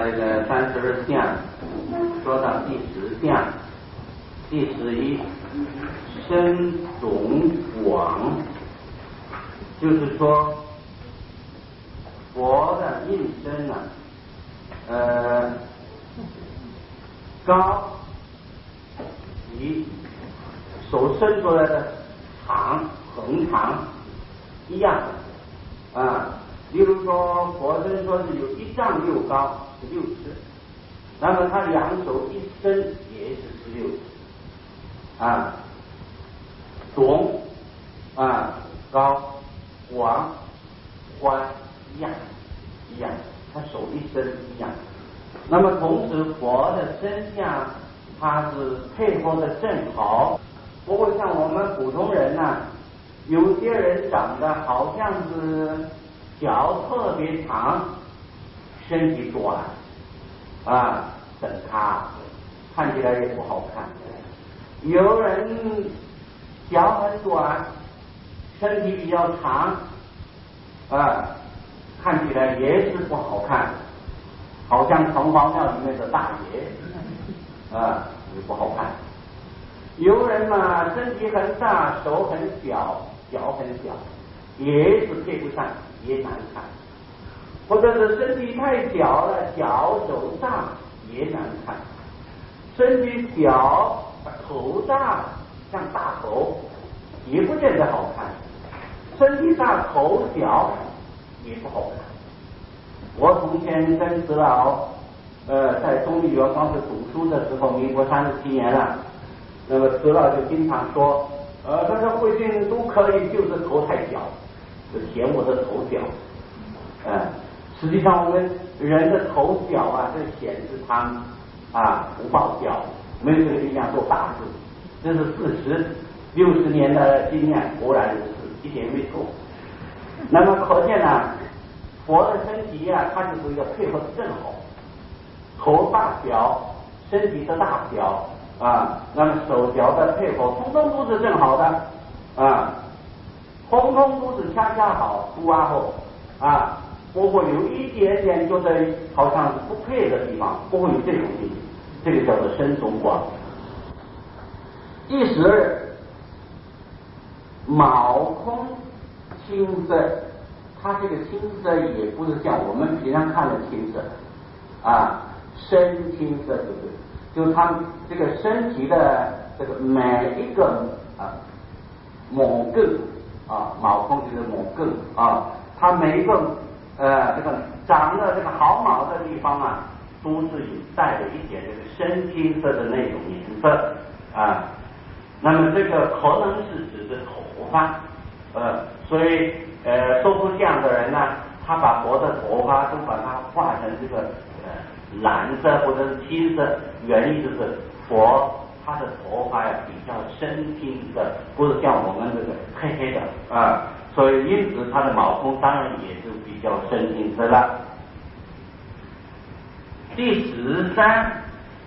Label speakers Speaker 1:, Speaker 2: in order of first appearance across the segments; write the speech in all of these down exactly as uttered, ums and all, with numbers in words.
Speaker 1: 这个三十二相，说到第十相，第十一，身总广，就是说佛的应身呢、啊，呃，高及手伸出来的长横长一样啊。例如说，佛身说是有一丈六高，十六尺，那么他两手一伸也是十六尺啊。总啊高广宽一样一样，他手一伸一样。那么同时佛的身相，它是配合的正好。不过像我们普通人呢、啊，有些人长得好像是脚特别长，身体短啊，整塌，看起来也不好看。有人脚很短，身体比较长啊，看起来也是不好看，好像城隍庙里面的大爷啊，也不好看。有人嘛，身体很大，手很小，脚很小，也是配不上，也难看。或者是身体太小了，脚手大也难看。身体小，头大，像大头，也不见得好看。身体大头小也不好看。我从前跟慈老，呃，在中立园光是读书的时候，民国三十七年了。那么慈老就经常说，呃，他说慧君都可以，就是头太小，就嫌我的头小。嗯、呃，实际上我们人的头小啊，这显示他啊福报小，没有这个力量做大事，这是事实。六十年的经验果然如此，一点没错。那么可见呢、啊，佛的身体啊，它就是一个配合的正好，头大小，身体的大小。啊，那么手脚的配合，通通都是正好的啊，通通都是恰恰好，出啊后啊，不会有一点点觉得好像是不配的地方，不会有这种地方，这个叫做身总广。第十二，卯空青色，它这个青色也不是像我们平常看的青色啊，深青色对不对？就是他们这个身体的这个每一个啊某根啊，卯空就是某根啊，它每一个呃这个长的这个毫毛的地方啊，都是有带着一点这个深青色的那种颜色啊。那么这个可能是指的头发，呃，所以呃说出相的人呢，他把佛的头发都把它画成这个呃蓝色或者是青色。原因就是佛他的头发呀比较深青的，不是像我们这个黑黑的啊，所以因此他的卯空当然也是比较深青色了。第十三，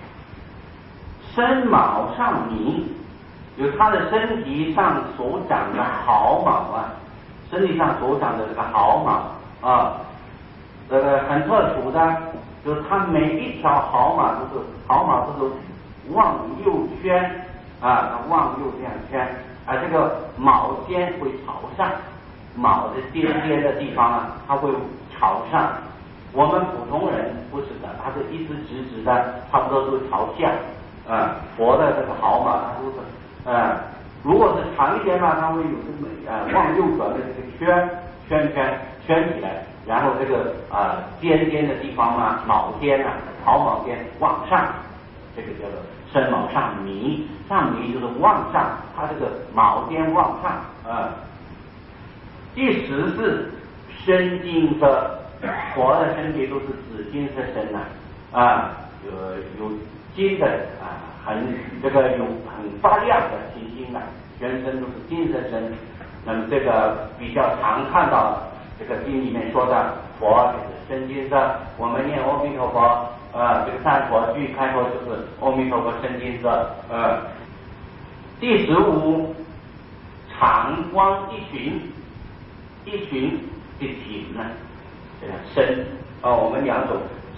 Speaker 1: 身卯上明，有他的身体上所长的毫毛啊，身体上所长的这个毫毛啊，这个很特殊的。就是它每一条毫毛都是毫毛都是往右圈啊，往右这样圈，而这个毛尖会朝上，毛的尖尖的地方啊，它会朝上。我们普通人不是的，它是一直直直的，差不多都朝下啊。佛的这个毫毛它都是啊，如果是长一点嘛，它会有这么啊往右转的这个圈圈圈圈起来。然后这个啊、呃、尖尖的地方嘛，毛尖啊，毫毛尖往上，这个叫做身卯上弥，上弥就是往上，它这个毛尖往上啊。第十四，身金色，佛的身体都是紫金色身呐啊，有有金的啊，很这个有很发亮的金金的，全身都是金色身。那么这个比较常看到。这个经里面说的佛就是身金色，我们念阿弥陀佛，呃，这个三佛句开头就是阿弥陀佛身金色，呃。第十五，长光一旬，一旬的体呢，这个身啊、呃，我们两种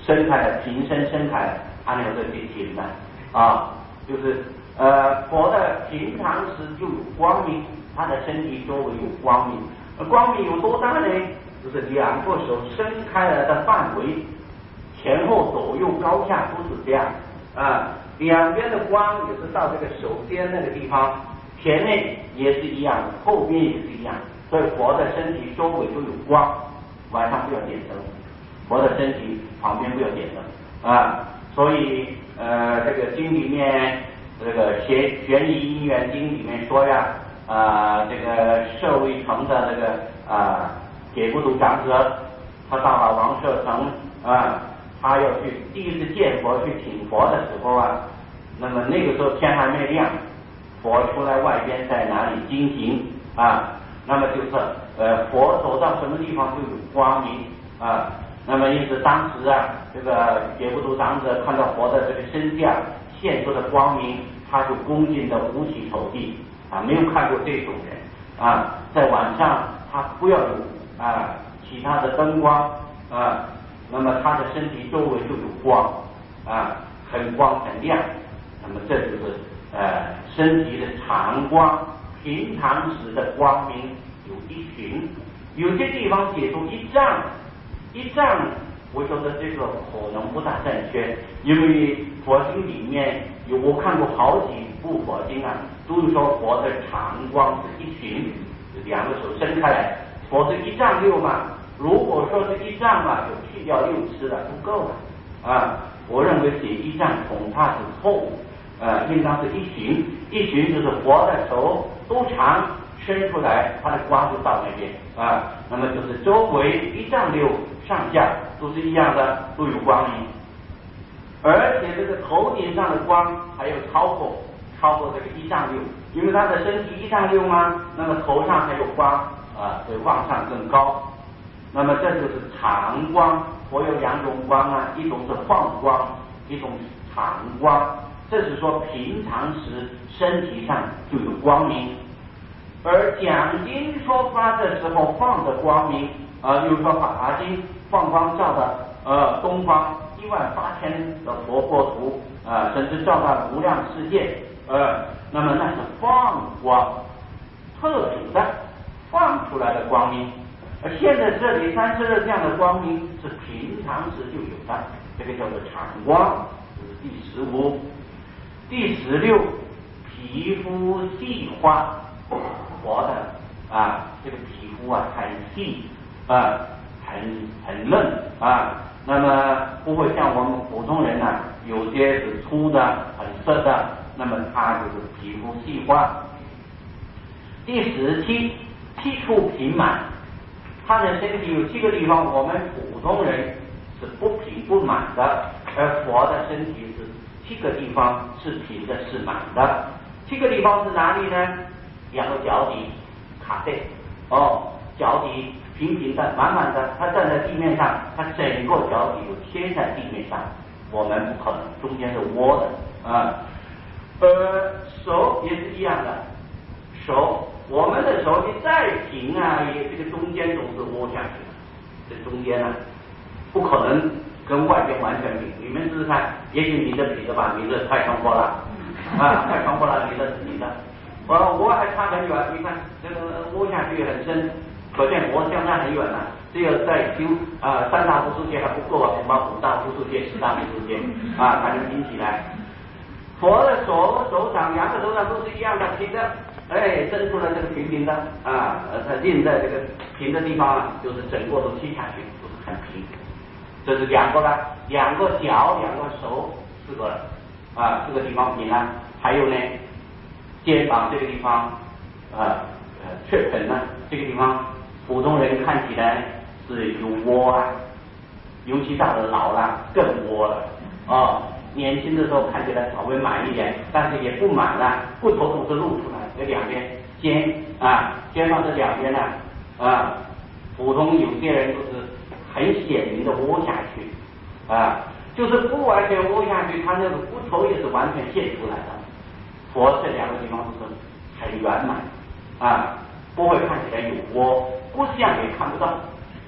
Speaker 1: 伸开了，平伸伸开了，按钮是平行的啊，就是呃佛的平常时就有光明，他的身体周围有光明，而光明有多大呢？就是两个手伸开了的范围，前后左右高下都是这样啊，两边的光也是到这个手尖那个地方，前面也是一样，后边也是一样，所以佛的身体周围都有光，晚上不要点灯，佛的身体旁边不要点灯啊，所以呃这个经里面这个玄玄疑因缘经里面说呀，啊、呃、这个舍卫城的这个啊解不度长者，他到了王舍城啊，他要去第一次见佛去请佛的时候啊，那么那个时候天还没亮，佛出来外边在哪里经行啊，那么就是呃佛走到什么地方就有光明啊，那么因此当时啊这个解不度长者看到佛的这个身相现出的光明，他就恭敬的五体投地啊，没有看过这种人啊，在晚上他不要有啊其他的灯光啊，那么他的身体周围就有光啊，很光很亮，那么这就是呃身体的常光，平常时的光明有一群，有些地方解出一丈，一丈我觉得这个可能不大正确，因为佛经里面有我看过好几部佛经啊，都是说佛的常光是一群，两个手伸开来，佛是一丈六嘛，如果说是一丈嘛，就去掉六尺了，不够了啊。我认为写一丈恐怕是错误，呃，应当是一群，一群就是佛的手都长伸出来，它的光就到那边啊，那么就是周围一丈六上下都是一样的，都有光明，而且这个头顶上的光还有超过超过这个一丈六，因为他的身体一丈六嘛，那么头上还有光啊，所以往上更高。那么这就是常光，佛有两种光啊，一种是放光，一种是常光。这是说平常时身体上就有光明，而讲经说法的时候放的光明啊，比如说《法华经》放光照的呃东方一万八千的佛国土啊，甚至照到无量世界，呃，那么那是放光，特殊的放出来的光明。而现在这里三十二相的光明是平常时就有的，这个叫做常光，这是第十五。第十六，皮肤细滑，佛的啊，这个皮肤啊很细啊，很很嫩啊，那么不会像我们普通人呢、啊，有些是粗的、很涩的，那么它就是皮肤细滑。第十七，七处平满。他的身体有七个地方，我们普通人是不平不满的，而佛的身体是七个地方是平的，是满的。七个地方是哪里呢？两个脚底卡背，哦，脚底平平的、满满的，他站在地面上，他整个脚底就贴在地面上，我们不可能，中间是窝的啊。呃，手也是一样的，手。我们的手你再平啊，也这个中间总是窝下去，这中间啊，不可能跟外边完全平。你们试试看，也许你的比的吧，你的太超过了啊，太超过了，你的你的，我我还差很远，你看这个窝下去很深，可见我相差很远了。只有在修啊、呃、三大无数界还不够啊，恐怕五大无数界、十大无数界啊才能平起来。佛的手手掌两个手掌都是一样的平的。哎，伸出来这个平平的啊，呃，它印在这个平的地方啊，就是整个都踢下去，都是很平。这是两个了，两个脚，两个手，四个了啊，四个地方平了。还有呢，肩膀这个地方啊，呃，雀盆呢，这个地方普通人看起来是有窝啊，尤其到了老了更窝了啊。年轻的时候看起来稍微满一点，但是也不满了，骨头总是露出来。这两边肩啊，肩膀这两边呢啊，普通有些人都是很显明的窝下去啊，就是不完全窝下去，他那个骨头也是完全现出来的。佛这两个地方都是很圆满啊，不会看起来有窝，骨相也看不到，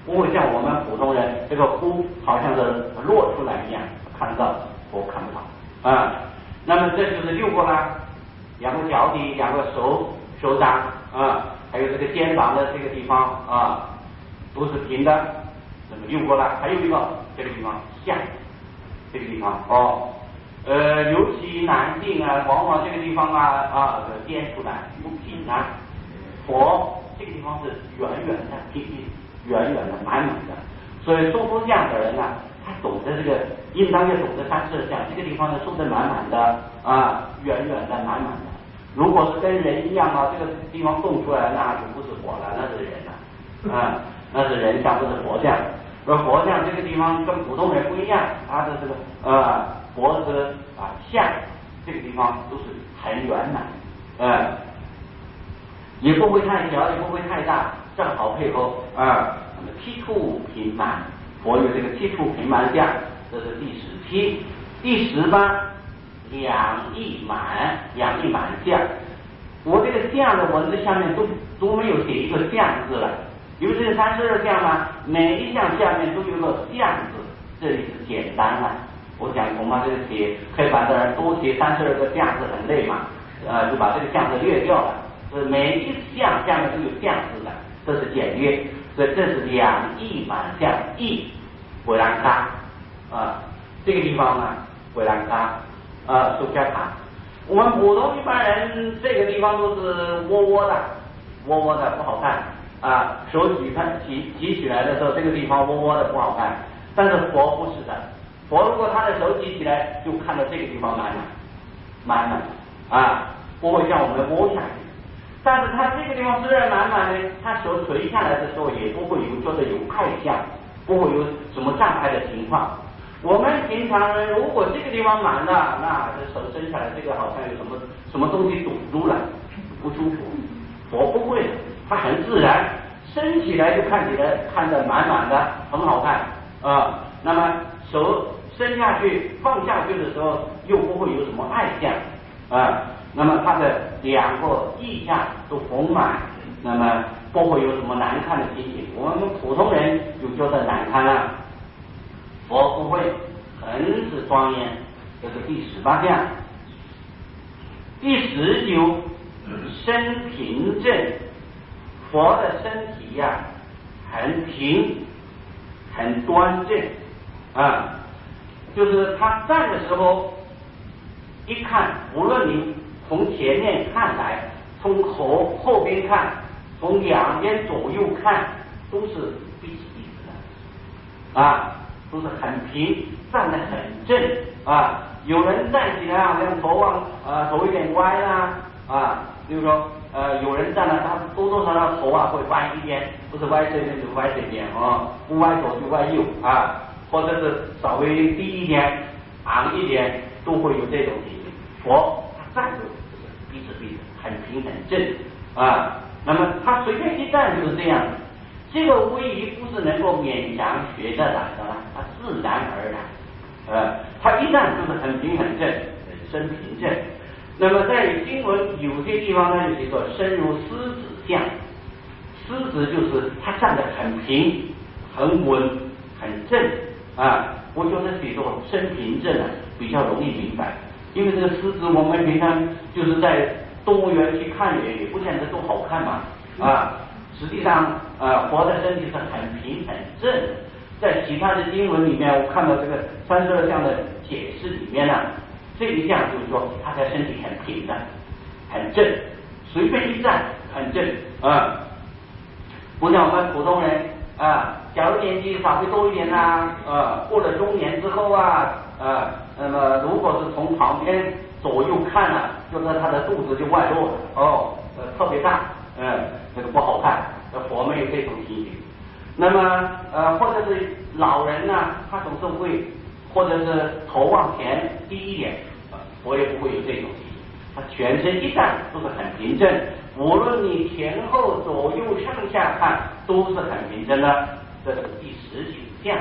Speaker 1: 不会像我们普通人这个呼好像是落出来一样，看到我看不到啊。那么这就是六个啦，两个脚底，两个手手掌啊，还有这个肩膀的这个地方啊，都是平的。那么六个啦，还有一个这个地方下，这个地方哦，呃，尤其男性啊，往往这个地方啊啊颠出来不平啊。佛这个地方是圆圆的，平平圆圆的，满满的。所以说佛像的人啊，他懂得这个，应当要懂得三色相。这个地方呢，收得满满的啊，圆圆的，满满的。如果是跟人一样啊，这个地方动出来，那就不是佛了，那是人了啊，那是人像，不是佛像。而佛像这个地方跟普通人不一样，他的这个呃脖子啊像这个地方都是很圆满，呃，也不会太小，也不会太大，正好配合啊。那么七处平满，佛有这个七处平满相，这是第十七。第十八，两翼满，两翼满相。我这个相的文字下面都都没有写一个相字了。因为这个三十二相嘛，每一项下面都有个相字，这里是简单了。我想恐怕这个写黑板的人多写三十二个相字很累嘛，呃，就把这个相字略掉了。是每一项下面都有相字的，这是简约。所以这是两翼满相，翼回兰嘎啊，这个地方呢回兰嘎啊，手下塔。我们普通一般人这个地方都是窝窝的，窝窝的不好看。啊，手举看举举起来的时候，这个地方窝窝的不好看。但是佛不是的，佛如果他的手举起来，就看到这个地方满满满满啊，不会像我们窝下去。但是他这个地方虽然满满的，他手垂下来的时候也不会有觉得有碍相，不会有什么障碍的情况。我们平常人如果这个地方满了，那这手伸下来，这个好像有什么什么东西堵住了，不舒服。佛不会的。它很自然，伸起来就看起来看得满满的，很好看啊。那么手伸下去放下去的时候，又不会有什么碍相啊。那么它的两个意象都丰满，那么不会有什么难看的情形。我们普通人就觉得难看了，佛不会，很是庄严。这是第十八项。第十九，身平正。佛的身体呀、啊，很平，很端正啊，就是他站的时候，一看，无论你从前面看来，从后后边看，从两边左右看，都是闭起鼻子的啊，都是很平，站得很正啊。有人站起来啊，像头啊呃头有点歪啦啊，比如说。呃，有人站了，他多多少少头啊会歪一边，不是歪这边就歪这边啊，不歪左就歪右啊，或者是稍微低一点、昂一点，都会有这种情形。佛他站着就是闭着闭着，很平很正啊。那么他随便一站就是这样，这个位移不是能够勉强学得来的，他自然而然。呃，他一站就是很平很正，身平正。那么在经文有些地方呢，就写作身如狮子像，狮子就是他站得很平、很稳、很正啊。我觉得写作身平正啊，比较容易明白。因为这个狮子，我们平常就是在动物园去看也也不见得都好看嘛啊。实际上，呃，佛的身体是很平很正。在其他的经文里面，我看到这个三十二相的解释里面呢、啊。这一项就是说，他的身体很平的，很正，随便一站很正啊，不像我们普通人啊，假如年纪稍微多一点呐、啊，呃，过了中年之后啊，呃，那么如果是从旁边左右看啊，就是他的肚子就外露了，哦，呃，特别大，嗯、呃，这个不好看，呃，佛没有这种情形。那么呃，或者是老人呢、啊，他总是会。或者是头往前低一点，我也不会有这种情形。他全身一站都是很平正，无论你前后左右上下看都是很平正的。这是第十九项。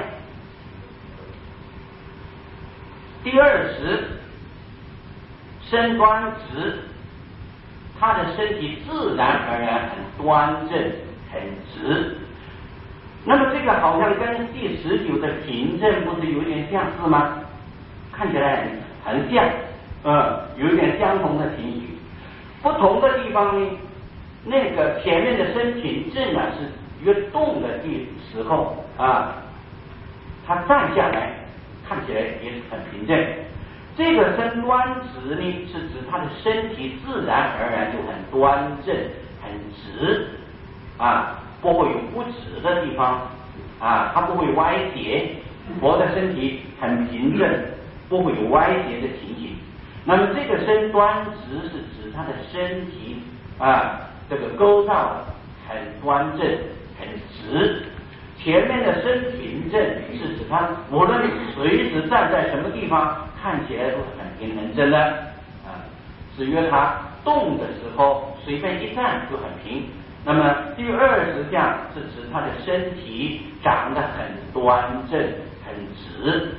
Speaker 1: 第二十，身端直，他的身体自然而然很端正、很直。 那么这个好像跟第十九的凭证不是有点相似吗？看起来很像，呃，有一点相同的情形。不同的地方呢，那个前面的身凭证呢是越动的地时候啊，他站下来看起来也是很平正。这个身端直呢，是指他的身体自然而然就很端正、很直啊，不会有不直的地方啊，它不会歪斜。佛的身体很平正，不会有歪斜的情形。那么这个身端直是指他的身体啊，这个构造很端正、很直。前面的身平正是指他无论随时站在什么地方，看起来都是很平衡正的啊。至于他动的时候，随便一站就很平。那么第二十项是指他的身体长得很端正、很直。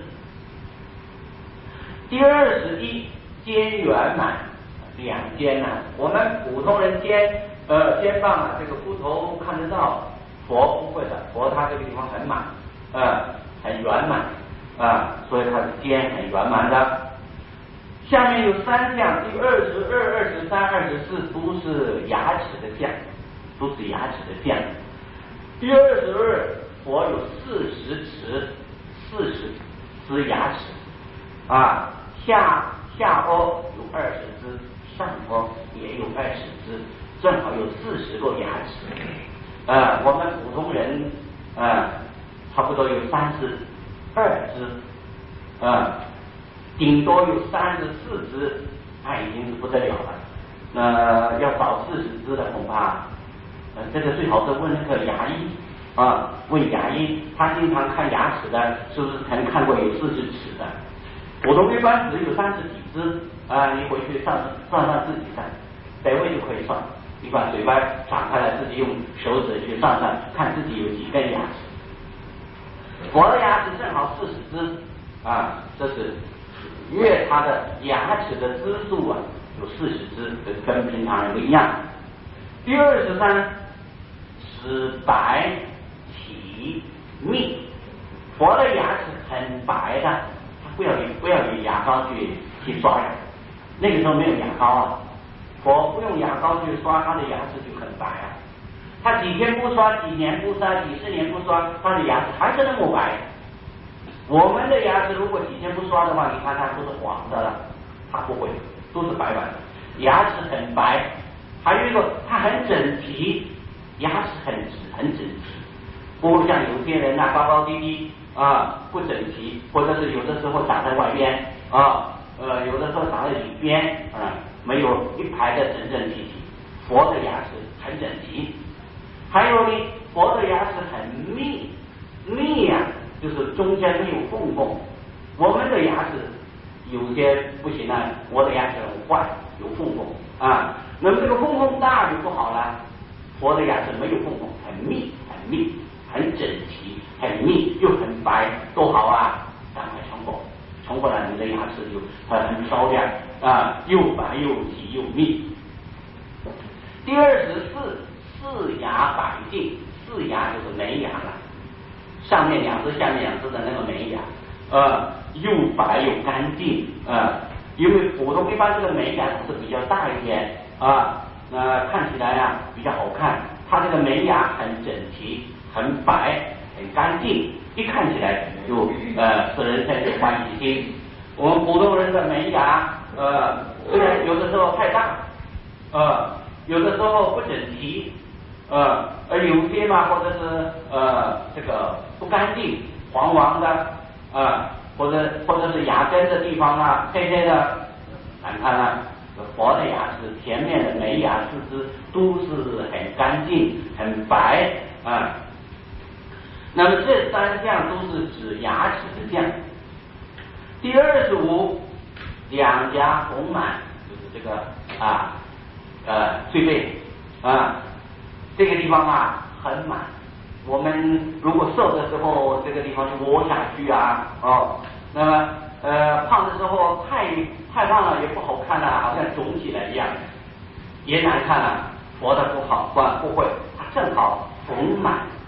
Speaker 1: 第二十一，肩圆满，两肩啊，我们普通人肩呃肩膀啊，这个骨头看得到。佛不会的，佛他这个地方很满，呃，很圆满啊、呃，所以他的肩很圆满的。下面有三项，第二十二、二十三、二十四都是牙齿的像，都是牙齿的像。第二十二，佛有四十齿，四十支牙齿啊，下下颚有二十支，上颚也有二十支，正好有四十个牙齿。呃，我们普通人呃，差不多有三十二只，呃，顶多有三十四只，那已经是不得了了。呃，要找四十只的恐怕，呃，这个最好是问那个牙医啊，问牙医，他经常看牙齿的，是不是曾看过有四十齿的？普通一般只有三十几只啊、呃，你回去算算算自己算，百位就可以算。你把嘴巴敞开了，自己用手指去算算，看自己有几根牙齿。佛的牙齿正好四十只啊，这是越他的牙齿的支数啊，有四十只，跟平常人不一样。第二十三，齿白体密，佛的牙齿很白的，他不要不要用牙膏去去刷牙，那个时候没有牙膏啊。佛不用牙膏去刷，他的牙齿就很白啊。他几天不刷，几年不刷，几十年不刷，他的牙齿还是那么白。我们的牙齿如果几天不刷的话，你看它都是黄的了，它不会，都是白白的，牙齿很白。还有一个，它很整齐，牙齿很直很整齐，不会像有些人呐、啊、高高低低啊不整齐，或者是有的时候长在外边啊，呃有的时候长在里边啊。没有一排的整整齐齐，佛的牙齿很整齐。还有呢，佛的牙齿很密，密呀、啊，就是中间没有缝缝。我们的牙齿有些不行啊，我的牙齿很坏，有缝缝啊。那么这个缝缝大就不好了，佛的牙齿没有缝缝，很密，很密，很整齐，很密，又很白，多好啊！赶快成佛，成佛了，你的牙齿就很漂亮。啊，又白又齐又密。第二十四，四牙白净，四牙就是门牙了，上面两只，下面两只的那个门牙，呃，又白又干净啊。因为普通一般这个门牙是比较大一点啊，呃，看起来啊比较好看。它这个门牙很整齐，很白，很干净，一看起来就呃使人生起欢喜心。我们普通人的门牙。呃，虽然有的时候太大，呃，有的时候不整齐，呃，而有些嘛，或者是呃这个不干净，黄黄的，啊、呃，或者或者是牙根的地方啊，黑黑的，难看啊。佛的牙齿前面的门牙四肢都是很干净、很白啊、呃。那么这三项都是指牙齿的像。第二十五。两颊红满，就是这个啊，呃，最背啊，这个地方啊很满。我们如果瘦的时候，这个地方就窝下去啊，哦，那么呃胖的时候太太胖了也不好看啊，好像肿起来一样，也难看啊。佛的不好，不不会，它正好红满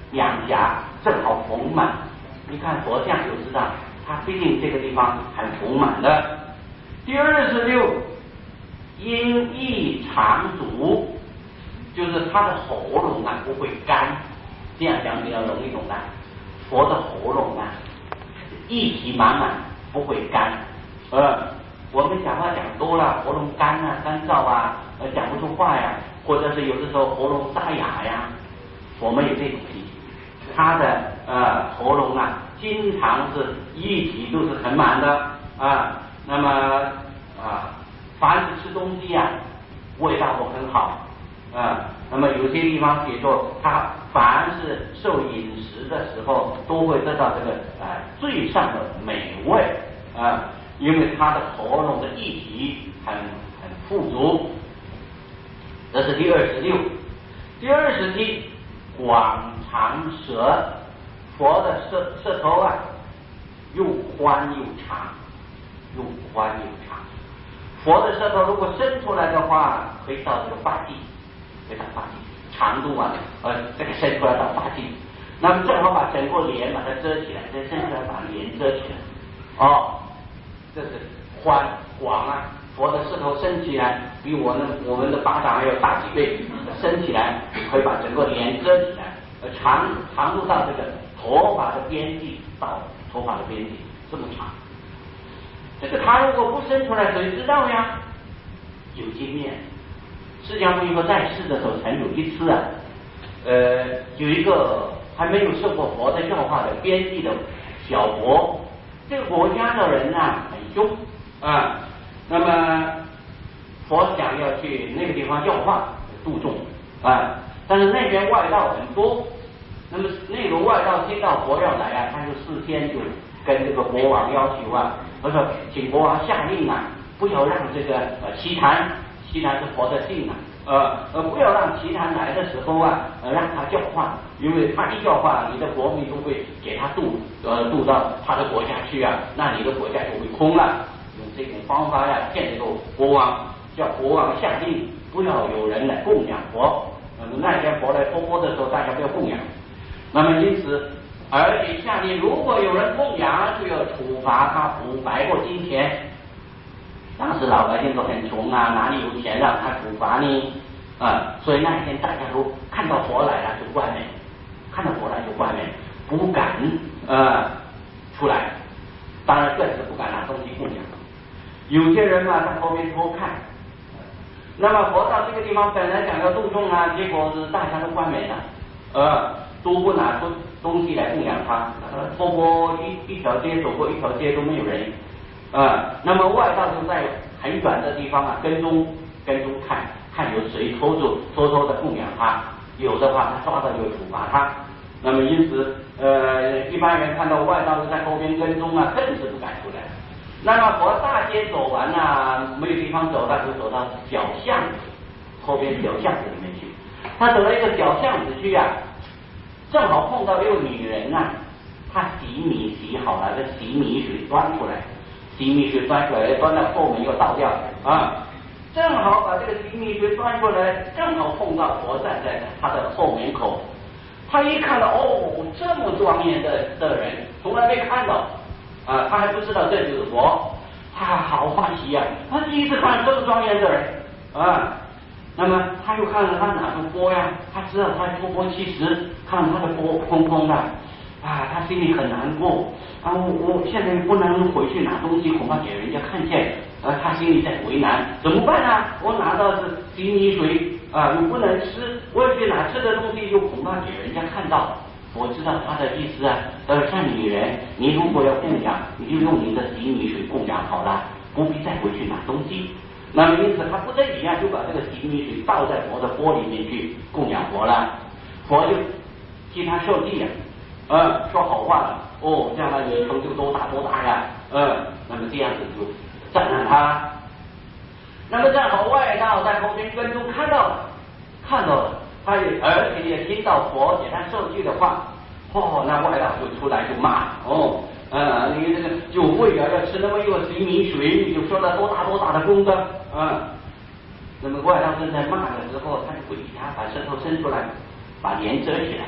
Speaker 1: 两颊正好丰满。你看佛像就知道，他毕竟这个地方很丰满的。第二十六，音亦常足，就是他的喉咙啊不会干，这样讲比较容易懂的。佛的喉咙啊，液体满满，不会干。呃，我们讲话讲多了，喉咙干啊、干燥啊，呃，讲不出话呀，或者是有的时候喉咙沙哑呀，我们有这种情形。他的呃喉咙啊，经常是液体都是很满的啊。那么啊，凡是吃东西啊，味道都很好啊。那么有些地方写作，他凡是受饮食的时候，都会得到这个啊最上的美味啊，因为他的喉咙的液体很很富足。这是第二十六。第二十七，广长舌，佛的舌舌头啊，又宽又长，又宽又长。佛的舌头如果伸出来的话，可以到这个发际，可以到发际，长度啊，呃，这个伸出来到发际，那么正好把整个脸把它遮起来，再伸出来把脸遮起来。哦，这是宽广啊。佛的舌头伸起来，比我们我们的巴掌还要大几倍，伸起来可以把整个脸遮起来。呃，长长度到这个头发的边际，到头发的边际这么长。这个他如果不伸出来，谁知道呀？有经验。释迦牟尼佛在世的时候，曾有一次啊，呃，有一个还没有受过佛的教化的边际的小国，这个国家的人呢、啊、很凶啊。那么佛想要去那个地方教化度众啊，但是那边外道很多，那么那个外道听到佛要来啊，他就事先就跟这个国王要求啊，他说请国王下令啊，不要让这个呃奇谭，奇谭是佛的姓啊，呃呃不要让奇谭来的时候啊，呃让他教化，因为他一教化，你的国民就会给他渡呃渡到他的国家去啊，那你的国家就会空了。用这种方法呀，骗这个国王，叫国王下令不要有人来供养佛。那么那天佛来托钵的时候，大家不要供养。那么因此，而且下令，如果有人供养，就要处罚他五百个金钱。当时老百姓都很穷啊，哪里有钱让他处罚呢？啊，所以那一天大家都看到佛来了就关门，看到佛来就关门，不敢呃出来。当然更是不敢拿东西供养。有些人嘛，在后面偷看。那么佛到这个地方本来想要度众啊，结果是大家都关门了，呃，都不拿出东西来供养他。呃，托钵一一条街走过一条街都没有人，呃，那么外道就在很远的地方啊跟踪跟踪看，看有谁偷着偷偷的供养他，有的话他抓到就处罚他。那么因此，呃，一般人看到外道在后边跟踪啊，更是不敢出来。那么佛大街走完啊，没有地方走，他就走到小巷子后边小巷子里面去。他走到一个小巷子去啊，正好碰到一个女人啊，她洗米洗好了，这洗米水端出来，洗米水端出来，端到后门又倒掉啊，正好把这个洗米水端出来，正好碰到佛站在他的后门口。他一看到哦，这么庄严的的人，从来没看到啊，他还不知道这就是佛，他好欢喜呀、啊！他第一次看这么庄严的人啊。那么他又看了他哪个钵呀？他知道他托钵七十，看他的钵空空的啊，他心里很难过啊！我我现在不能回去拿东西，恐怕给人家看见，呃、啊，他心里在为难，怎么办呢？我拿到是洗米水啊，又不能吃，我要去拿吃的东西，又恐怕给人家看到。我知道他的意思啊，呃，像女人，你如果要供养，你就用你的洗米水供养好了，不必再回去拿东西。那么因此他不得已啊，就把这个洗米水倒在佛的钵里面去供养佛了。佛就替他受记啊，呃，说好话了，哦，将来你成就多大多大呀，呃，那么这样子就赞叹他。那么正好外道在后面跟踪看到了，看到了，他也而且也听到佛给他受记的话，哦，那外道就出来就骂，哦。啊，你这个就为了要吃那么一个洗米水，你就说了多大多大的功德啊！那么外道正在骂的时候，他就回家把舌头伸出来，把脸遮起来。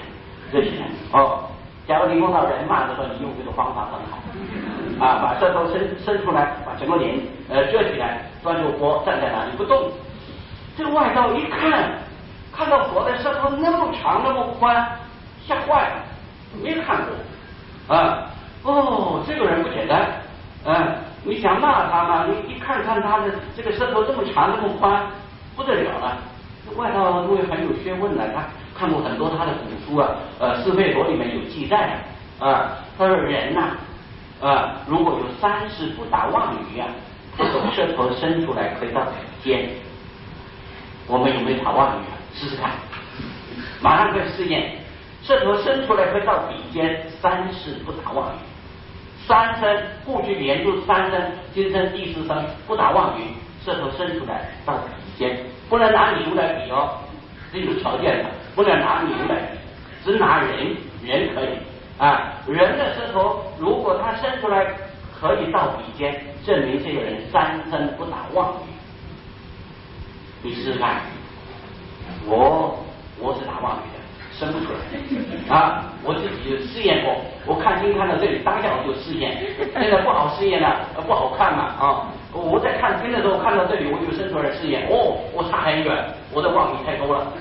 Speaker 1: 遮起来。哦，假如你碰到人嘛的时候，你用这个方法很好，啊，把舌头伸伸出来，把整个脸呃遮起来，端着佛站在那里不动。这个外道一看，看到佛的舌头那么长那么宽，吓坏了，没看过，啊，哦，这个人不简单，嗯，你想骂他嘛？你一看看他的这个舌头这么长这么宽，不得了了。外道因为很有学问的，他看过很多他的古书啊，呃，《释吠陀》里面有记载啊，他说人呐、啊，啊，如果有三世不打妄语啊，他的舌头伸出来可以到鼻尖。我们有没有打妄语啊？试试看，马上可以试验，舌头伸出来可以到鼻尖，三世不打妄语。三声，过去言就三声，今生第四声不打妄语，舌头伸出来到鼻尖，不能拿牛来比哦，这有条件的，不能拿牛来比，只拿人，人可以啊。人的舌头如果他伸出来可以到鼻尖，证明这个人三声不打妄语。你试试看，我我是打妄语的，伸不出来啊！我自己试验过，我看经看到这里，当下我就试验，现在不好试验了，不好看嘛啊！我在看经的时候看到这里，我就伸出来试验，哦，我差很远，我的妄语太多了。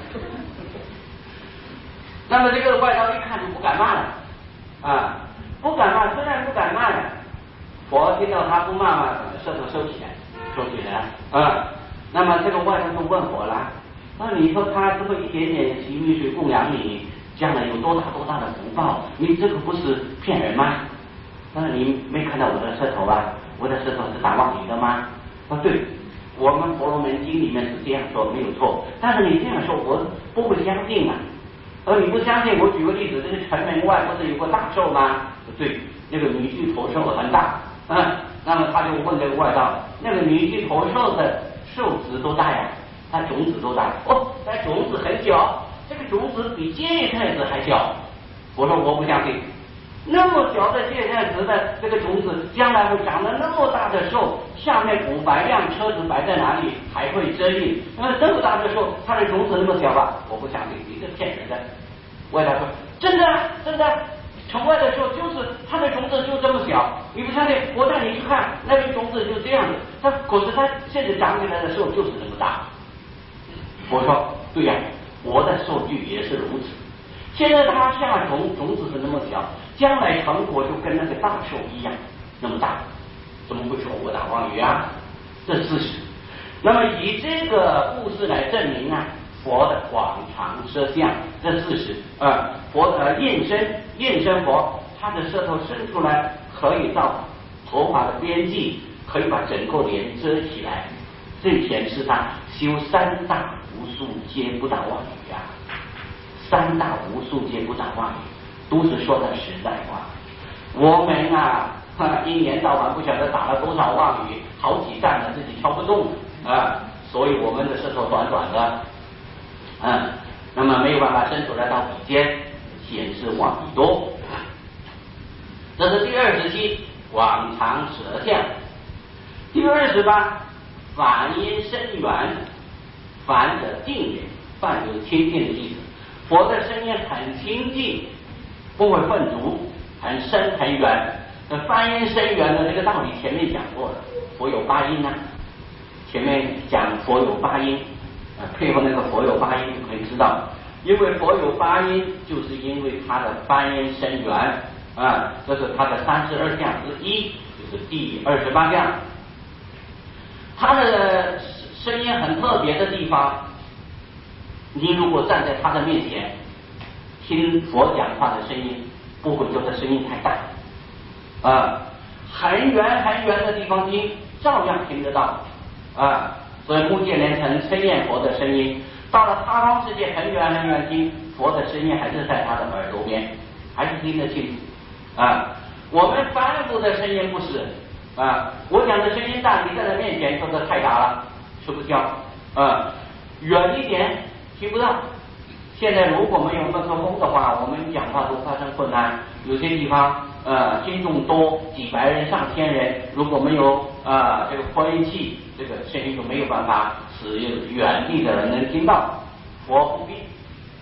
Speaker 1: 那么这个外道一看就不敢骂了啊，不敢骂，虽然不敢骂呀，佛听到他不骂嘛，舌头收起来，收起来啊。那么这个外道就问佛了，那你说他这么一点点洗米水供养你，将来有多大多大的福报？你这个不是骗人吗？那你没看到我的舌头啊？我的舌头是打妄语的吗？说对，我们婆罗门经里面是这样说，没有错。但是你这样说，我不会相信啊。而你不相信，我举个例子，这个城门外不是有个大兽吗？对，那个女巨头兽很大，嗯，那么他就问这个外道，那个女巨头兽的受子多大呀？它种子多大？哦，它种子很小，这个种子比芥菜籽还小。我说我不相信，那么小的芥菜籽的这个种子，将来会长得那么大的兽，下面五百辆车子摆在哪里还会遮阴？那这么大的兽，它的种子那么小吧？我不相信，你是骗人的。外道说真的真的，城外的时候就是它的种子就这么小，你不相信？我带你去看，那个种子就这样子，它可是它现在长起来的时候就是这么大。我说对呀、啊，我的受具也是如此。现在它下种种子是那么小，将来成果就跟那个大兽一样那么大，怎么会说我打妄语啊？这事实。那么以这个故事来证明啊，佛的广长舌相这事实啊，佛的应身应身佛，他的舌头伸出来可以到头发的边际，可以把整个脸遮起来，这显示他修三大无数皆不打妄语啊。三大无数皆不打妄语，都是说的实在话。我们啊，一年到晚不晓得打了多少妄语，好几站了自己敲不动啊，所以我们的舌头短短的，嗯，那么没有办法伸出来到鼻尖，显示妄语多。这是第二十七，广长舌相。第二十八，梵音深远。梵者静也，梵有清净的意思。佛的声音很清净，不会混浊，很深很远。那梵音深远的这个道理前面讲过了，佛有八音啊，前面讲佛有八音，呃，配合那个佛有八音就可以知道，因为佛有八音，就是因为它的梵音深远啊，这是它的三十二相之一，就是第二十八相。它的声音很特别的地方，你如果站在他的面前听佛讲话的声音，不会觉得声音太大啊，很远很远的地方听照样听得到啊。所以目犍连城称念佛的声音，到了他方世界很远很远听佛的声音，还是在他的耳朵边，还是听得清楚啊。我们凡夫的声音不是啊，我讲的声音大，你在他面前觉得太大了，吃不消啊，远一点听不到。现在如果没有麦克风的话，我们讲话都发生困难。有些地方呃听众多，几百人上千人，如果没有啊、呃、这个扩音器，这个声音就没有办法使远地的人能听到。佛不必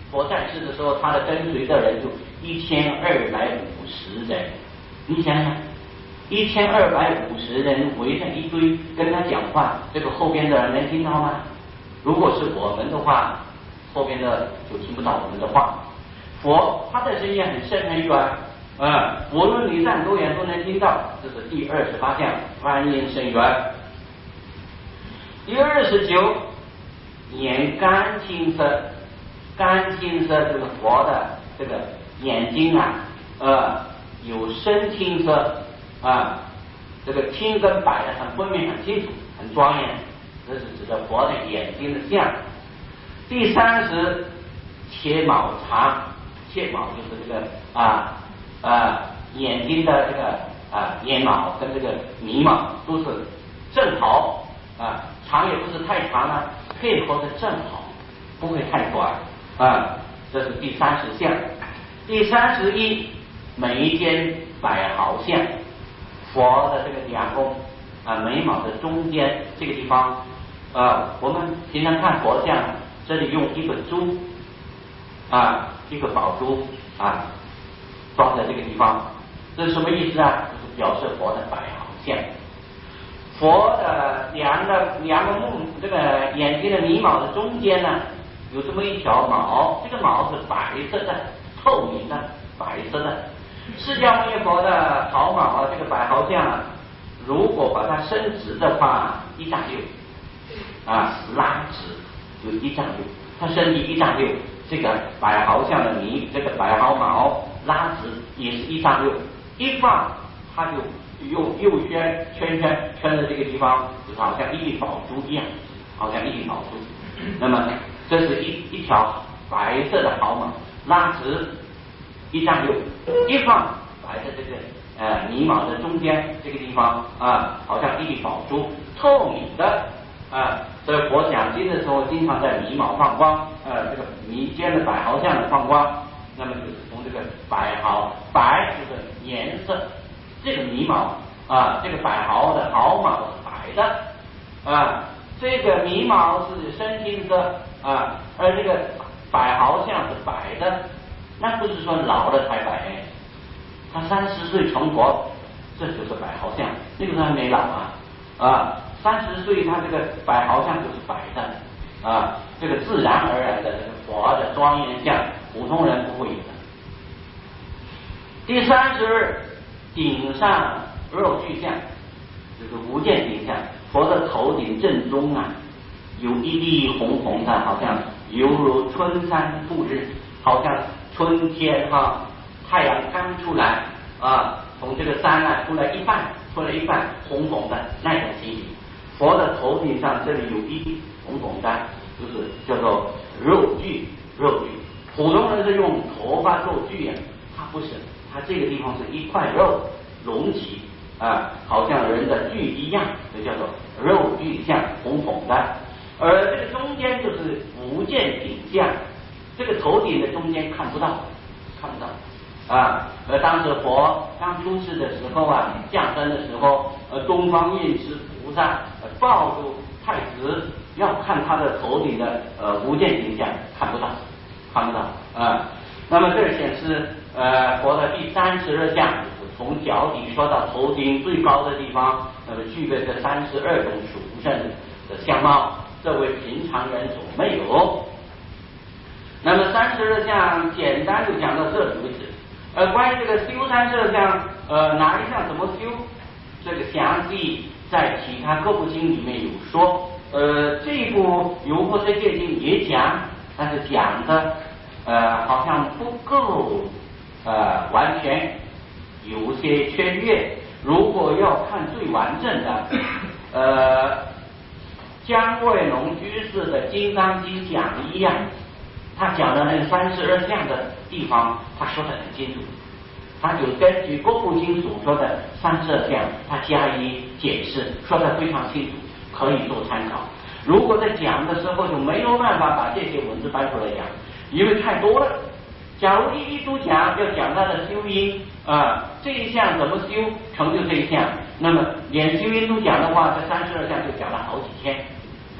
Speaker 2: 佛在世的时候，他的跟随的人就一千二百五十人。你想想，一千二百五十人围着一堆跟他讲话，这个后边的人能听到吗？如果是我们的话，后边的就听不到我们的话。佛他的声音很深很远，啊、嗯，无论你站多远都能听到。这是第二十八项，观音深远。第二十九，眼干青色，干青色这个佛的这个眼睛啊，呃，有深青色啊，这个青跟白的很分明很清楚，很庄严，这是指的佛的眼睛的像。第三十，切毛长，切毛就是这个啊啊眼睛的这个啊眼毛跟这个眉毛都是正好啊，长也不是太长了，配合的正好，不会太短啊。这是第三十项。第三十一，眉间百毫像，佛的这个两个啊眉毛的中间这个地方，啊，我们平常看佛像，这里用一个珠啊，一个宝珠啊，装在这个地方，这是什么意思啊？就是表示佛的百毫像。佛的两个两个目这个眼睛的眉毛的中间呢，有这么一条毛，这个毛是白色的，透明的，白色的。释迦牟尼佛的毫毛啊，这个百毫像啊，如果把它伸直的话，一丈六啊，拉直就一丈六，它伸直一丈六，这个百毫像的眉，这个百毫毛拉直也是一丈六，一放它就用右圈圈圈圈的这个地方，就好像一粒宝珠一样，好像一粒宝珠。那么这是一一条白色的毫毛，拉直一丈六，一放摆在这个呃眉毛的中间这个地方啊，好像一粒宝珠，透明的啊。所以佛讲经的时候，经常在眉毛放光，呃，这个眉间的百毫像的放光，那么就是从这个百毫，白就是颜色，这个眉毛啊，这个百毫的毫毛是白的啊，这个眉毛是深青色啊，而这个百毫像是白的。那不是说老了才白，他三十岁成佛，这就是百毫像，那个时候还没老啊啊，三十岁他这个百毫像就是白的啊，这个自然而然的这个佛的庄严像，普通人不会有的。第三十二，顶上肉具像，就是无见顶像，佛的头顶正中啊，有一粒红红的，好像犹如春山复日，好像春天哈、啊，太阳刚出来啊，从这个山啊出来一半，出来一半红红的那种情形。佛的头顶上这里有一红红的，就是叫做肉具，肉具。普通人是用头发肉具呀、啊，它不是，它这个地方是一块肉隆起啊，好像人的具一样，这叫做肉具像，红红的。而这个中间就是无见顶像。这个头顶的中间看不到，看不到啊！而当时佛刚出世的时候啊，降生的时候，呃，东方应持菩萨、呃、抱住太子，要看他的头顶的呃无见顶像，看不到，看不到啊！那么这显示呃佛的第三十二相，从脚底说到头顶最高的地方，那么具备这三十二种殊胜的相貌，这为平常人所没有。那么三十二相简单就讲到这里为止。呃，关于这个修三十二相，呃，哪一项怎么修，这个详细在其他各部经里面有说。呃，这一部《游佛世界经》也讲，但是讲的呃好像不够呃完全，有些缺略。如果要看最完整的，呃，姜桂龙居士的《金刚经》讲一样。他讲的那个三十二相的地方，他说的很清楚，他就根据各部经所说的三十二相，他加以解释，说的非常清楚，可以做参考。如果在讲的时候就没有办法把这些文字搬出来讲，因为太多了。假如一一都讲，要讲他的修因啊，这一项怎么修成就这一项，那么连修因都讲的话，这三十二相就讲了好几天。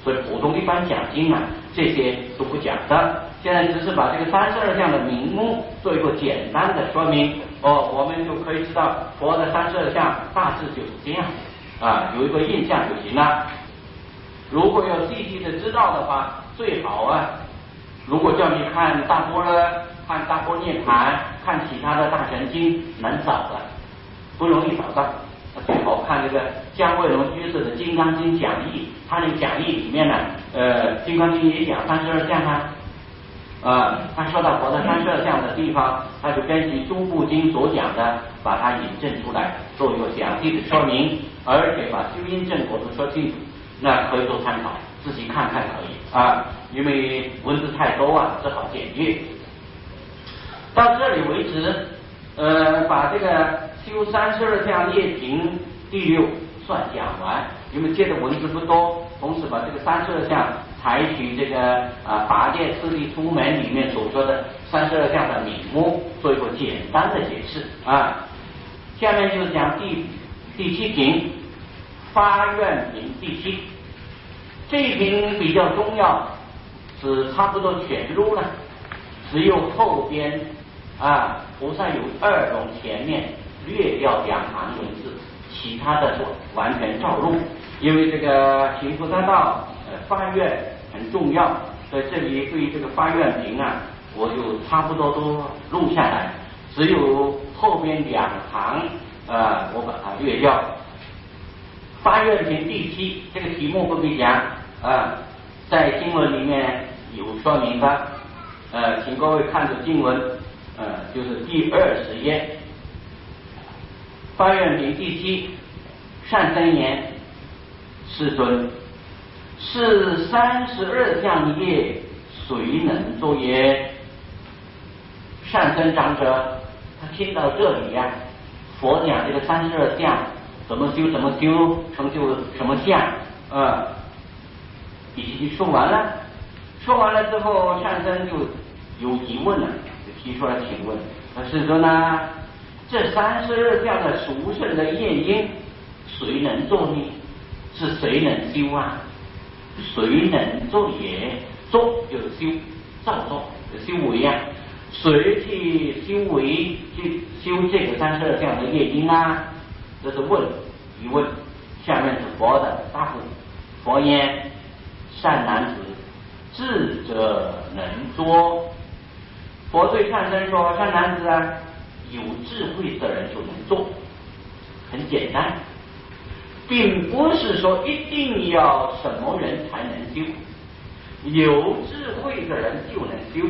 Speaker 2: 所以普通一般讲经啊，这些都不讲的。现在只是把这个三十二相的名目做一个简单的说明，哦，我们就可以知道佛的三十二相大致就是这样啊，有一个印象就行了。如果要细细的知道的话，最好啊，如果叫你看大般若、看大般涅盘、看其他的大乘经，难找的，不容易找到。最好看这个姜惠龙居士的《金刚经》讲义，他那个讲义里面呢，呃，《金刚经》也讲三十二相啊。啊，他说到佛的三十二相的地方，他就根据诸部经所讲的，把它引证出来，做一个详细的说明，而且把修因正果都说清楚，那可以做参考，自己看看可以啊。因为文字太多啊，只好简略。到这里为止，呃，把这个修三十二相业品第六算讲完，因为接的文字不多，同时把这个三十二相采取这个啊法界次第出门里面所说的三十二相的名目，做一个简单的解释啊。下面就是讲第第七品发愿品第七，这一品比较重要，是差不多全入了，只有后边啊菩萨有二种，前面略掉两行文字，其他的完全照入。因为这个行菩萨道呃发愿很重要，所以这里对于这个发愿品啊，我就差不多都录下来，只有后边两行呃我把它略掉。发愿品第七这个题目不必讲啊，在经文里面有说明的，呃，请各位看着经文，呃，就是第二十页，发愿品第七，善生言，世尊，是三十二相业，谁能作耶？善生长者，他听到这里呀、啊，佛讲这个三十二相怎么修怎么修，成就什么相，呃，已经说完了。说完了之后，善生就有疑问了，就提出来请问：世尊呢？这三十二相的殊胜的业因，谁能做呢？是谁能修啊？谁能做也？做就是修，造作修为啊。谁去修为去修这个三十二相的业因啊？这是问疑问。下面是佛的答复。佛言：善男子，智者能作。佛对善生说：善男子啊，有智慧的人就能做，很简单，并不是说一定要什么人才能修，有智慧的人就能修，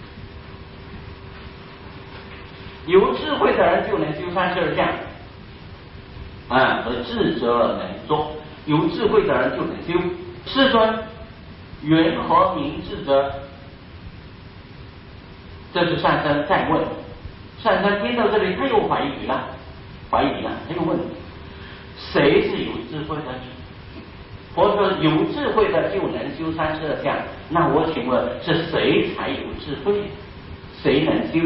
Speaker 2: 有智慧的人就能修三十二相啊，和智者能做，有智慧的人就能修。世尊，缘何名智者？这是善生再问。善生听到这里，他又怀疑了，怀疑了，他又问：谁是有智慧的？佛说有智慧的就能修三十二相，那我请问是谁才有智慧？谁能修？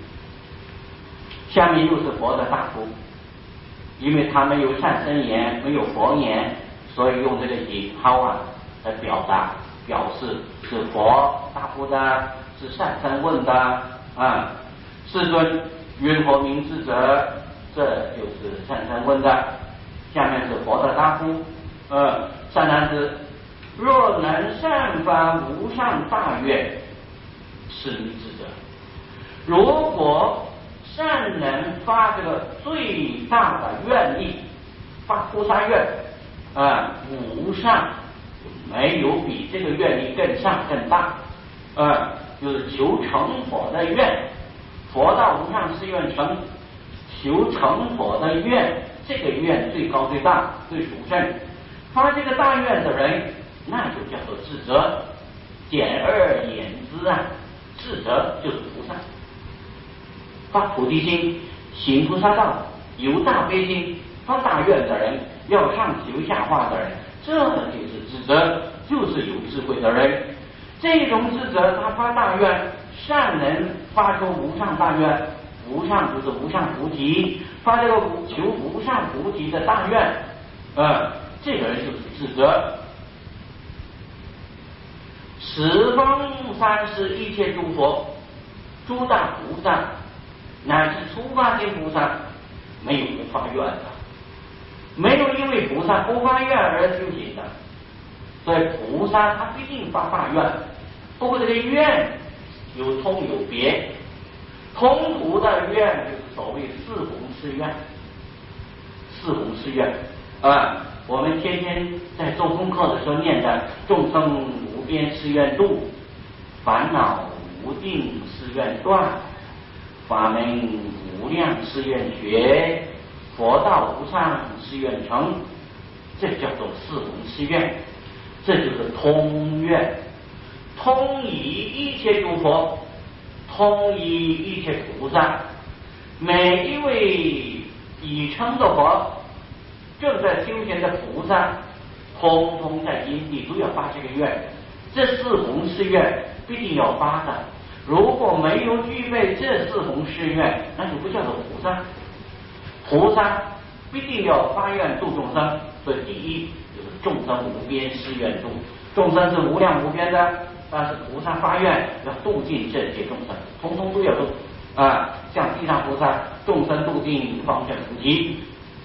Speaker 2: 下面又是佛的答复，因为他没有善生言，没有佛言，所以用这个引号啊来表达，表示是佛答复的，是善生问的啊。世尊，缘何名智者？这就是善生问的。下面是佛的答复。呃，善男子，若能善发无上大愿，是名智者。如果善能发这个最大的愿力，发菩萨愿啊，无上，没有比这个愿力更上更大啊，就是求成佛的愿。佛道无上誓愿成，求成佛的愿，这个愿最高最大最殊胜。发这个大愿的人，那就叫做智者。简而言之啊，智者就是菩萨。发菩提心，行菩萨道，有大悲心，发大愿的人，要上求下化的人，这就是智者，就是有智慧的人。这种智者，他发大愿，善能发出无上大愿，无上就是无上菩提，发这个求无上菩提的大愿，呃，这个人就是智者。 十方三世一切诸佛、诸大菩萨乃至初发心菩萨，没有不发愿的，没有因为菩萨不发愿而修行的。所以菩萨他必定发大愿，不过这个愿有通有别，通途的愿就是所谓四弘誓愿。四弘誓愿啊，我们天天在做功课的时候念的众生无边誓愿度，烦恼无定誓愿断，法门无量誓愿学，佛道无上誓愿成，这叫做四弘誓愿，这就是通愿，通以一切诸佛，通以一切菩萨，每一位已成的佛，正在修行的菩萨，通通在因地都要发这个愿，这四弘誓愿必定要发的。如果没有具备这四弘誓愿，那就不叫做菩萨。菩萨必定要发愿度众生，所以第一就是众生无边誓愿度。众生是无量无边的，但是菩萨发愿要度尽这些众生，通通都要度啊！像地藏菩萨，众生度尽方证菩提。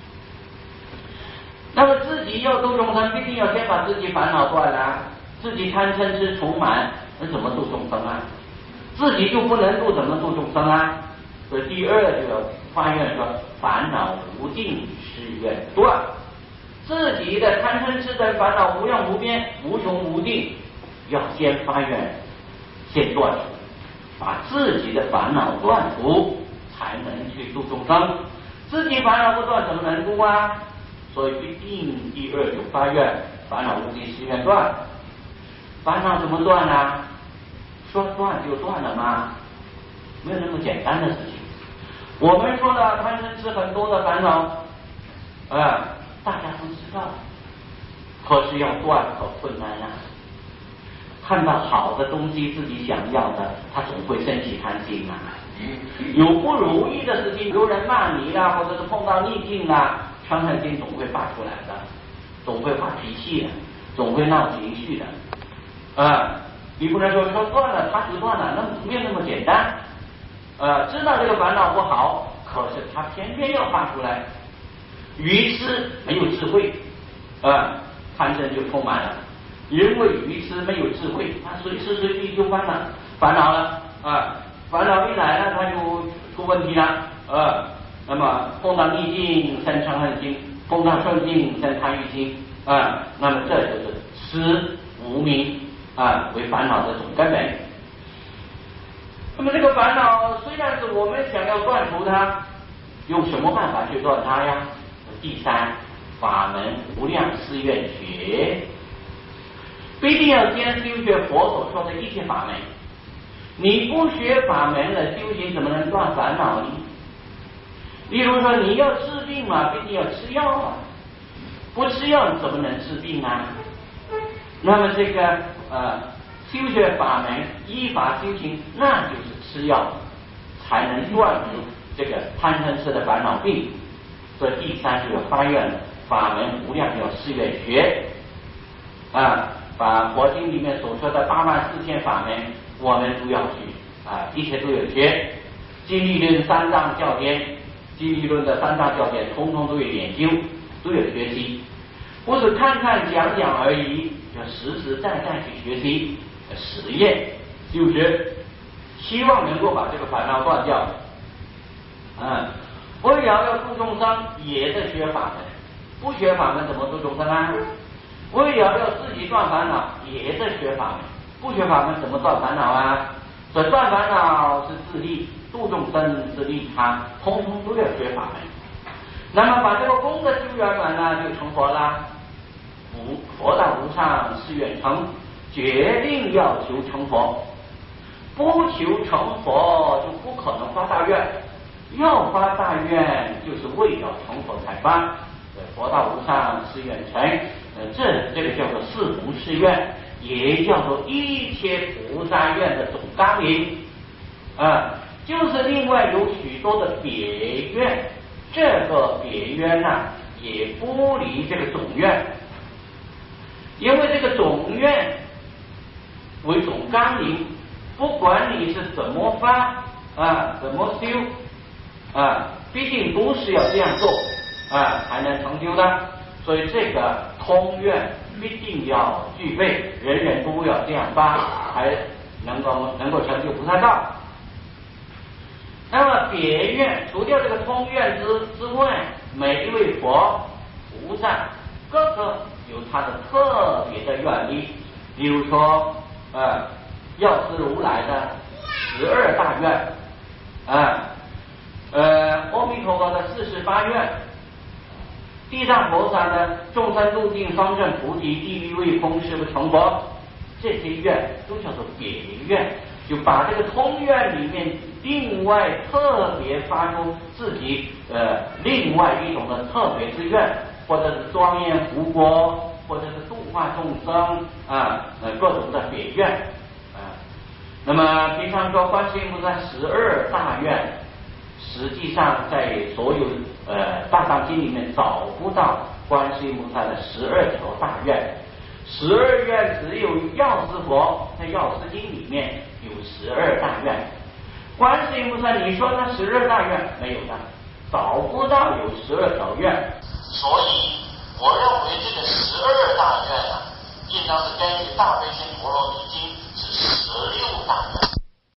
Speaker 2: 那么自己要度众生，必定要先把自己烦恼断了，自己贪嗔痴充满，那怎么度众生啊？自己就不能度，怎么度众生啊？所以第二就要发愿说烦恼无定誓愿断，自己的贪嗔痴等烦恼无量无边无穷无定，要先发愿先断除，把自己的烦恼断除，才能去度众生。自己烦恼不断，怎么能度啊？所以必定第二就发愿烦恼无定誓愿断。烦恼怎么断呢？说断就断了吗？没有那么简单的事情。我们说的贪嗔痴很多的烦恼，啊，大家都知道，可是要断可困难啊。看到好的东西自己想要的，他总会升起贪心啊。有不如意的事情，有人骂你啦，或者是碰到逆境啦，嗔恨心总会发出来的，总会发脾气的，总会闹情绪的，啊。你不能说说断了他就断了，那没有那么简单。呃，知道这个烦恼不好，可是他偏偏要发出来，愚痴没有智慧，啊，贪嗔就充满了。因为愚痴没有智慧，他随时随地就犯了烦恼了，啊，烦恼一来了，他就出问题了，啊，那么碰到逆境生嗔恨心，碰到顺境生贪欲心，啊，那么这就是痴无明。啊，为烦恼的总根本。那么这个烦恼虽然是我们想要断除它，用什么办法去断它呀？第三，法门无量誓愿学，必定要先修学佛所说的一切法门。你不学法门的修行，怎么能断烦恼呢？例如说，你要治病嘛，必定要吃药啊，不吃药怎么能治病啊？那么这个呃，修学法门，依法修行，那就是吃药，才能断除这个贪嗔痴的烦恼病。所以第三就是发愿法门无量要誓愿学，啊，把佛经里面所说的八万四千法门，我们都要去啊，一切都有学。经历论三藏教典，经历论的三藏教典，统统都有研究，都有学习，不是看看讲讲而已。要实实在在去学习、实验、修学，希望能够把这个烦恼断掉。嗯，为了要度众生，也在学法门，不学法门怎么度众生啊？为了要自己断烦恼，也在学法门，不学法门怎么断烦恼啊？所以断烦恼是自利，度众生是利他，通通都要学法门。那么把这个功德修圆满了，就成佛啦。无佛道无上誓愿成，决定要求成佛，不求成佛就不可能发大愿，要发大愿就是为了成佛才发。佛道无上誓愿成，呃，这这个叫做四弘誓愿，也叫做一切菩萨愿的总纲领，啊，就是另外有许多的别愿，这个别愿呢、啊、也不离这个总愿。因为这个总愿， 为总纲领，不管你是怎么发啊，怎么修啊，必定都是要这样做啊，才能成就的。所以这个通愿必定要具备，人人都要这样发，才能够能够成就菩萨道。那么别愿，除掉这个通愿之之外，每一位佛菩萨各个有他的特别的愿力。比如说，呃，药师如来的十二大愿，啊，呃，阿弥陀佛的四十八愿，地藏菩萨的众生入定方正菩提地狱未空誓不成佛，这些愿都叫做别愿，就把这个通愿里面另外特别发出自己呃另外一种的特别之愿，或者是庄严福国，或者是度化众生啊，呃各种的别愿啊。那么平常说观世音菩萨十二大愿，实际上在所有呃大藏经里面找不到观世音菩萨的十二条大愿。十二愿只有药师佛在药师经里面有十二大愿，观世音菩萨你说他十二大愿没有的，找不到有十二条愿。
Speaker 3: 所以我认为这个十二大愿啊，应当是根据大悲心陀罗尼